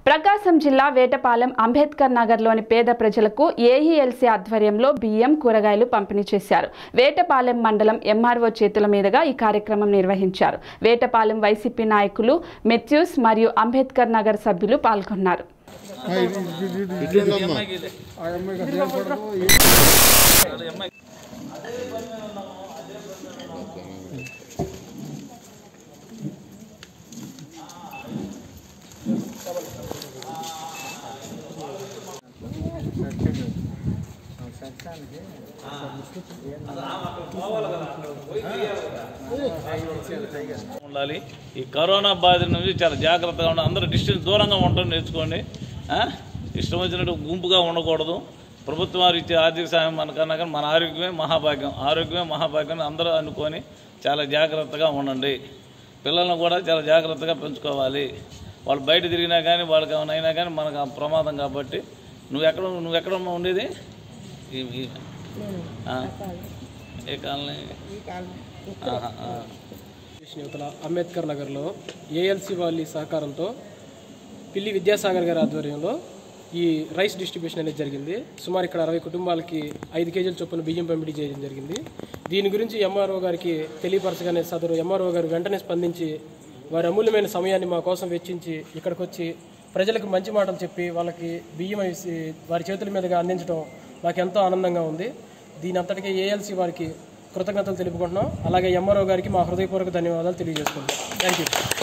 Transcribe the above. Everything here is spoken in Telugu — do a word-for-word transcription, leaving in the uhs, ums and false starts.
ప్రకాశం జిల్లా వేటపాలెం అంబేద్కర్ నగర్లోని పేద ప్రజలకు ఏఈఎల్సీ ఆధ్వర్యంలో బియ్యం కూరగాయలు పంపిణీ చేశారు. వేటపాలెం మండలం ఎంఆర్ఓ చేతుల మీదుగా ఈ కార్యక్రమం నిర్వహించారు. వేటపాలెం వైసీపీ నాయకులు మెథ్యూస్ మరియు అంబేద్కర్ నగర్ సభ్యులు పాల్గొన్నారు. ఉండాలి. ఈ కరోనా బాధ నుంచి చాలా జాగ్రత్తగా ఉండాలి. అందరూ డిస్టెన్స్ దూరంగా ఉండటం నేర్చుకోండి. ఇష్టం వచ్చినట్టు గుంపుగా ఉండకూడదు. ప్రభుత్వం వారు ఇచ్చే ఆర్థిక సాయం మనకన్నా కానీ మన ఆరోగ్యమే మహాభాగ్యం. ఆరోగ్యమే మహాభాగ్యం అందరూ అనుకొని చాలా జాగ్రత్తగా ఉండండి. పిల్లలను కూడా చాలా జాగ్రత్తగా పెంచుకోవాలి. వాళ్ళు బయట తిరిగినా కానీ వాళ్ళకి ఏమైనా కానీ మనకు ప్రమాదం కాబట్టి నువ్వు ఎక్కడ నువ్వు ఎక్కడ ఉండేది ఏ కాలనీ? యువతల అంబేద్కర్ నగర్లో ఏఎల్సీ వాళ్ళ సహకారంతో పిల్లి విద్యాసాగర్ గారి ఆధ్వర్యంలో ఈ రైస్ డిస్ట్రిబ్యూషన్ అనేది జరిగింది. సుమారు ఇక్కడ అరవై కుటుంబాలకి ఐదు కేజీల చొప్పున బియ్యం పంపిణీ చేయడం జరిగింది. దీని గురించి ఎంఆర్ఓ గారికి తెలియపరచగానే సదరు ఎంఆర్ఓ గారు వెంటనే స్పందించి వారి అమూల్యమైన సమయాన్ని మా కోసం వెచ్చించి ఇక్కడికి వచ్చి ప్రజలకు మంచి మాటలు చెప్పి వాళ్ళకి బియ్యం వేసి వారి చేతుల మీదుగా అందించడం మాకు ఎంతో ఆనందంగా ఉంది. దీని అంతటికీ ఏఎల్సీ వారికి కృతజ్ఞతలు తెలుపుకుంటున్నాం. అలాగే ఎంఆర్ఓ గారికి మా హృదయపూర్వక ధన్యవాదాలు తెలియజేసుకుంటాం. Thank you.